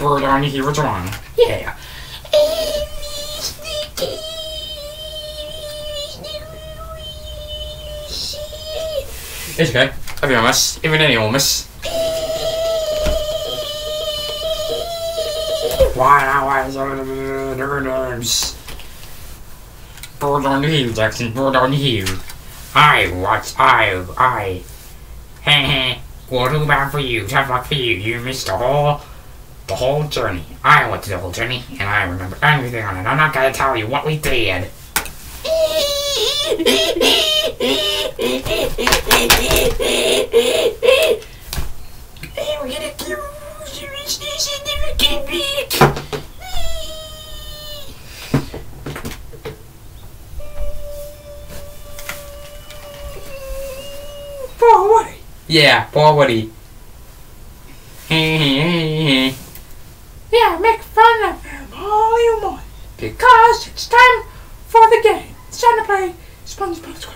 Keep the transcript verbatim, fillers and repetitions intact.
Bird on the Hero's Run. Yeah. It's okay. I'll be honest. Even anyone, miss. Why are the nerves? Bird on the hill, Jackson. Bird on the hill. I watch. I. I. Heh heh. Well, too bad for you. Tough luck for you. You missed the whole. The whole journey. I went to the whole journey, and I remember everything on it. I'm not gonna tell you what we did. We're gonna do seriousness and never get back. Poor Woody. Yeah, poor Woody. Yeah, make fun of him all you want, because it's time for the game. It's time to play SpongeBob SquarePants.